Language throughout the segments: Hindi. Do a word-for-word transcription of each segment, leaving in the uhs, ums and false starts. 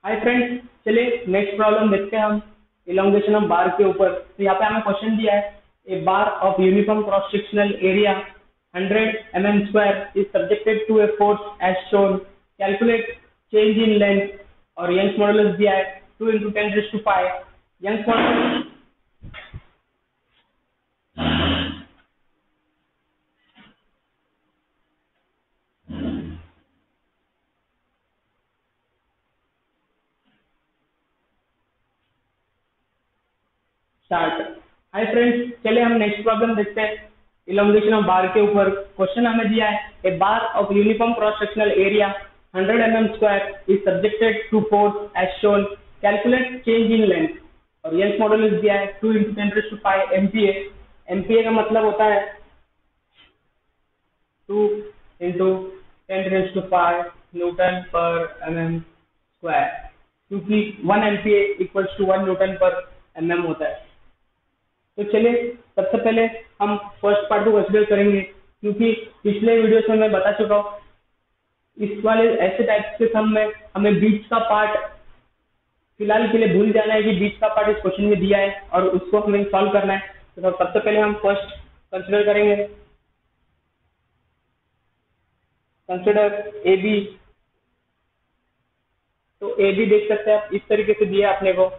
हाय फ्रेंड्स, चलिए नेक्स्ट प्रॉब्लम देखते हैं हम इलोंगेशन ऑफ बार के ऊपर। तो यहाँ पे हमें क्वेश्चन दिया है a bar of uniform cross sectional area hundred M M square is subjected to a force as shown, calculate change in length. और यंग्स मॉडुलस दिया है two into ten raise to five. Young's modulus start. Hi friends, चलिए हम नेक्स्ट प्रॉब्लम देखते हैं इलोंगेशन ऑफ बार के ऊपर। क्वेश्चन हमें दिया है a bar of uniform cross sectional area hundred M M square is subjected to force as shown, calculate change in length. और यंग्स मॉडुलस दिया है two into ten raise to five MPa. MPa का मतलब होता है two into ten raise to five newton per M M square, क्योंकि one MPa equals to one newton per M M होता है। तो चलिए सबसे पहले हम फर्स्ट पार्ट को कंसीडर करेंगे, क्योंकि पिछले वीडियोस में मैं बता चुका हूँ इस वाले ऐसे टाइप के सम में हमें बीच का पार्ट फिलहाल के लिए भूल जाना है कि बीच का पार्ट इस क्वेश्चन में दिया है और उसको हमें सॉल्व करना है। तो सबसे पहले हम फर्स्ट कंसीडर करेंगे, कंसीडर ए बी। तो ए बी देख सकते हैं आप, इस तरीके से दिया है अपने को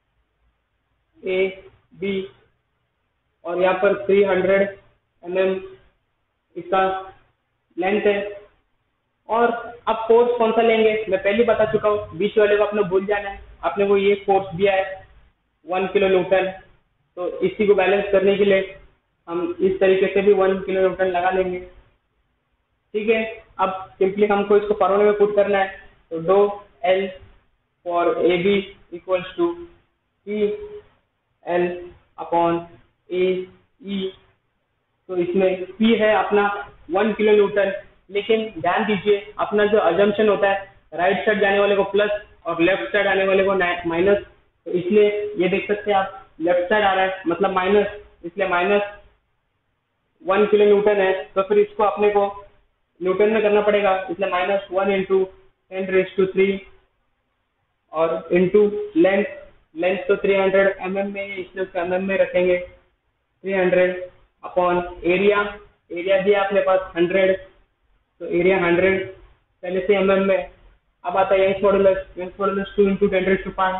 ए बी, और यहाँ पर थ्री हंड्रेड एम एम इसका लेंथ है। और अब फोर्स कौन सा लेंगे मैं पहले बता चुका हूँ, बीच वाले को अपने भूल जाना है। अपने को ये फोर्स दिया है वन किलो न्यूटन, तो इसी को बैलेंस करने के लिए हम इस तरीके से भी वन किलो न्यूटन लगा लेंगे। ठीक है, अब सिंपली हमको इसको फॉर्मूले में पुट करना है। तो डो L for A B equals to P L upon A E. तो इसमें P है अपना वन किलो न्यूटन, लेकिन ध्यान दीजिए अपना जो अजम्पशन होता है राइट साइड जाने वाले को प्लस और लेफ्ट साइड आने वाले को माइनस। तो इसलिए ये देख सकते हैं आप लेफ्ट साइड आ रहा है मतलब माइनस, इसलिए माइनस वन किलो न्यूटन है। तो फिर इसको अपने को न्यूटन में करना पड़ेगा, इसलिए minus one into ten raise to three और इंटू लेंथ। लेंथ तो थ्री हंड्रेड एम एम में है, इसलिए उसको एम एम में रखेंगे three hundred upon area. Area दिया अपने पास हंड्रेड, तो एरिया हंड्रेड पहले से एम एम में। अब आता है Young's modulus. Young's modulus two into ten raise to five.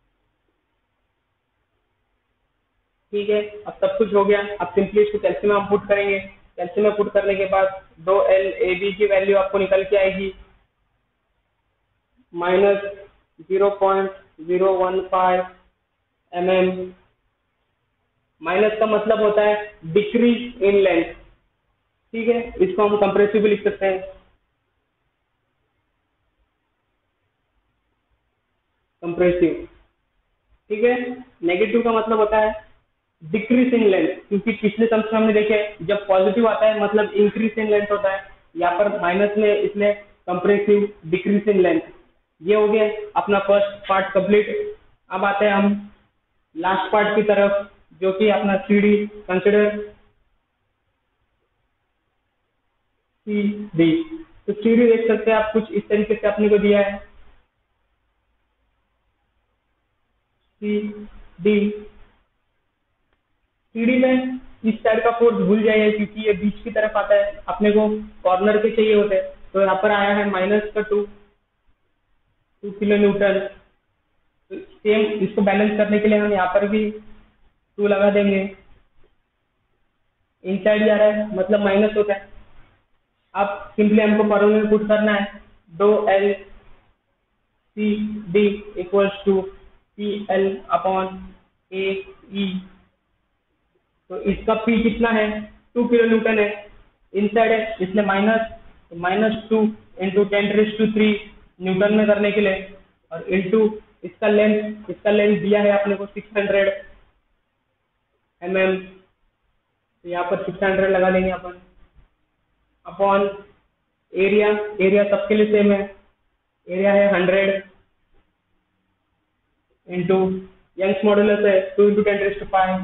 ठीक है, अब सब कुछ हो गया। अब सिंपली इसको कैल्शियम में हम पुट करेंगे। कैल्शियम में पुट करने के बाद दो एल ए बी की वैल्यू आपको निकल के आएगी minus zero point zero one five m m. Minus का मतलब होता है डिक्रीज इन लेंथ। ठीक है, इसको हम कंप्रेसिव भी लिख सकते हैं, कंप्रेसिव। ठीक है, नेगेटिव का मतलब होता है डिक्रीज इन लेंथ, क्योंकि पिछले सम में हमने देखे जब पॉजिटिव आता है मतलब इंक्रीज इन लेंथ होता है, यहाँ पर माइनस में इसलिए कंप्रेसिव डिक्रीज इन लेंथ। ये हो गया अपना फर्स्ट पार्ट कंप्लीट। अब आते हैं हम लास्ट पार्ट की तरफ, जो कि अपना C D. Consider C D. तो सी डी देख सकते हैं आप, कुछ इस तरीके से अपने को दिया है सी डी। सी डी में इस साइड का फोर्स भूल जाइए, क्योंकि ये बीच की तरफ आता है, अपने को कॉर्नर के चाहिए होते हैं। तो यहाँ पर आया है माइनस का two two kilonewton. Same इसको बैलेंस करने के लिए हम यहाँ पर भी टू लगा देंगे। इन साइड जा रहा है मतलब माइनस होता है। अब सिंपली हमको फॉर्मूले में पुट करना है डो L C D equals to P L upon A E. तो इसका P कितना है, टू किलो न्यूटन है, इनसाइड है इसलिए minus minus two into ten raise to three newton में करने के लिए, और इंटू इसका लेंथ। इसका लेंथ दिया है अपने को सिक्स हंड्रेड एम एम, तो यहाँ पर सिक्स हंड्रेड लगा देंगे अपन अपॉन एरिया। एरिया सबके लिए सेम है, एरिया है हंड्रेड इंटू यंग्स मॉडुलस है two into ten raise to five.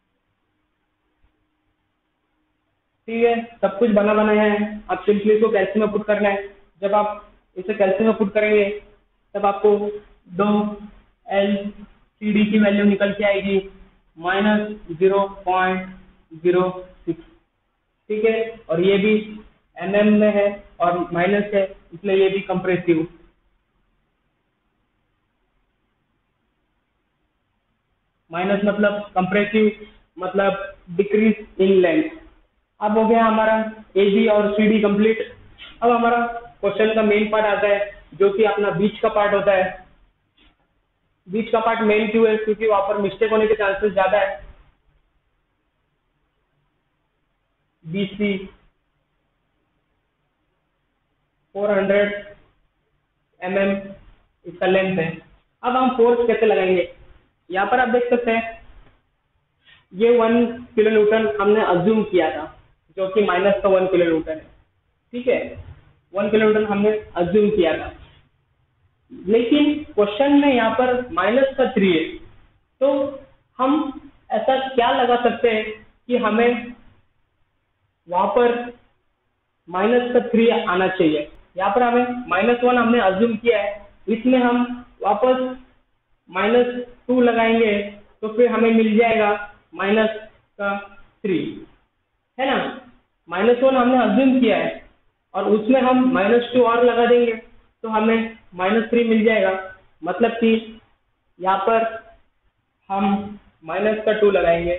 ठीक है, सब कुछ बना बनाया है। अब सिंपली इसको कैल्शियम में पुट करना है। जब आप इसे कैल्शियम में पुट करेंगे तब आपको दो एल सी डी की वैल्यू निकल के आएगी minus zero point zero six. ठीक है, और ये भी एम एम में है और माइनस है, इसलिए ये भी कंप्रेसिव। माइनस मतलब कंप्रेसिव मतलब डिक्रीज इन लेंथ। अब हो गया हमारा ए बी और सी डी कंप्लीट। अब हमारा क्वेश्चन का मेन पार्ट आता है जो कि अपना बीच का पार्ट होता है। बीच का पार्ट मेन क्यों है? क्योंकि वहां पर मिस्टेक होने के चांसेस ज्यादा है। B C four hundred M m इसका लेंथ है। अब हम फोर्स कैसे लगाएंगे? यहाँ पर आप देख सकते हैं ये वन किलो न्यूटन हमने अज्यूम किया था, जो कि माइनस का वन किलो न्यूटन है। ठीक है, वन किलो न्यूटन हमने अज्यूम किया था, लेकिन क्वेश्चन में यहाँ पर माइनस का थ्री है। तो हम ऐसा क्या लगा सकते हैं कि हमें वहां पर माइनस का थ्री आना चाहिए। यहाँ पर हमें माइनस वन हमने अज्यूम किया है, इसमें हम वापस माइनस टू लगाएंगे तो फिर हमें मिल जाएगा माइनस का थ्री, है ना। माइनस वन हमने अज्यूम किया है और उसमें हम माइनस टू और लगा देंगे तो हमें माइनस थ्री मिल जाएगा। मतलब कि यहाँ पर हम माइनस का टू लगाएंगे।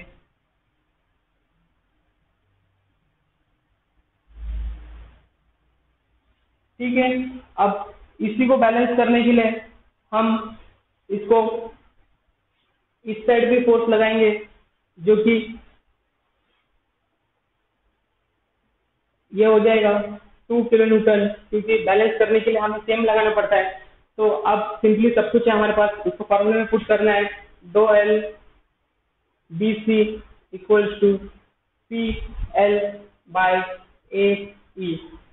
ठीक है, अब इसी को बैलेंस करने के लिए हम इसको इस साइड भी फोर्स लगाएंगे, जो कि ये हो जाएगा टू किलो न्यूटन, क्योंकि बैलेंस करने के लिए हमें सेम लगाना पड़ता है। तो अब सिंपली सब कुछ है हमारे पास, इसको फॉर्मूले में पुट करना है। दो L B C equals to P L by A E.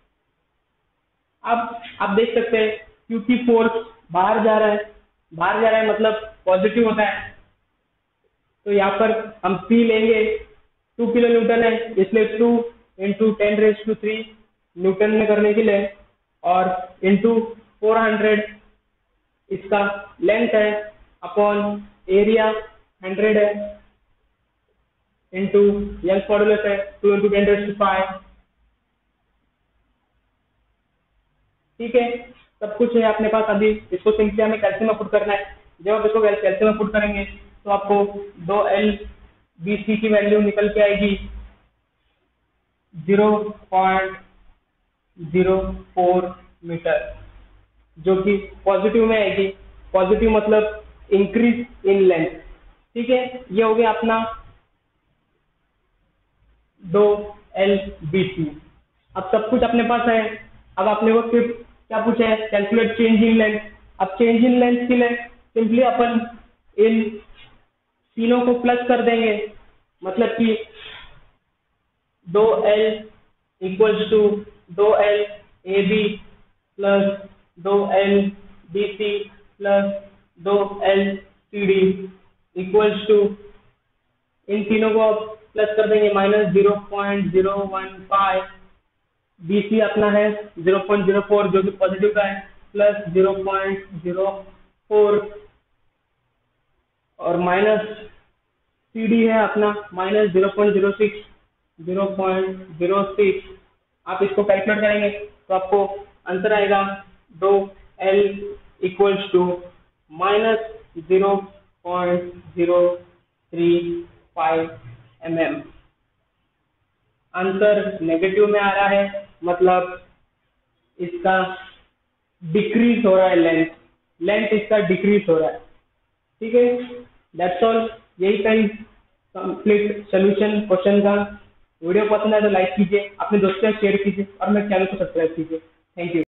अब आप देख सकते हैं क्योंकि फोर्स बाहर जा रहा है, बाहर जा रहा है मतलब पॉजिटिव होता है, तो यहाँ पर हम P लेंगे। टू किलो न्यूटन है, इसलिए two into ten raise to three newton में करने के लिए, और इंटू फोर हंड्रेड इसका लेंथ है, अपॉन एरिया हंड्रेड है, इंटू यंग मॉडुलस है two into ten raise to five. ठीक है, सब कुछ है अपने पास। अभी इसको सिंपली हमें कैल्शियम में पुट करना है। जब आप इसको कैल्शियम में पुट करेंगे तो आपको दो एल बी सी की वैल्यू निकल के आएगी zero point zero four metre, जो कि पॉजिटिव में आएगी। पॉजिटिव मतलब इंक्रीज इन लेंथ। ठीक है, ये हो गया अपना दो एल बी सी। अब सब कुछ अपने पास है। अब आपने वो सिर्फ क्या पूछा है? Calculate change in length. अब चेंज इन लेंथ के लिए सिंपली अपन इन तीनों को प्लस कर देंगे, मतलब कि दो एल इक्वल्स टू दो एल ए बी प्लस दो एल बी सी प्लस दो L C D equals to, इन तीनों को आप प्लस कर देंगे minus zero point zero one five, B C अपना है जीरो पॉइंट जीरो फोर जो कि पॉजिटिव का है, plus zero point zero four, और माइनस सी डी है अपना minus zero point zero six, zero point zero six. आप इसको कैलकुलेट करेंगे तो आपको आंसर आएगा दो L equals to minus zero point zero three five m m. Answer negative में आ रहा है, मतलब इसका डिक्रीज हो रहा है लेंथ, लेंथ इसका डिक्रीज हो रहा है। ठीक है, दैट्स ऑल। यही कहीं कंप्लीट सोल्यूशन क्वेश्चन का। वीडियो पसंद आए तो लाइक कीजिए, अपने दोस्तों से शेयर कीजिए और मेरे चैनल को सब्सक्राइब कीजिए। Thank you.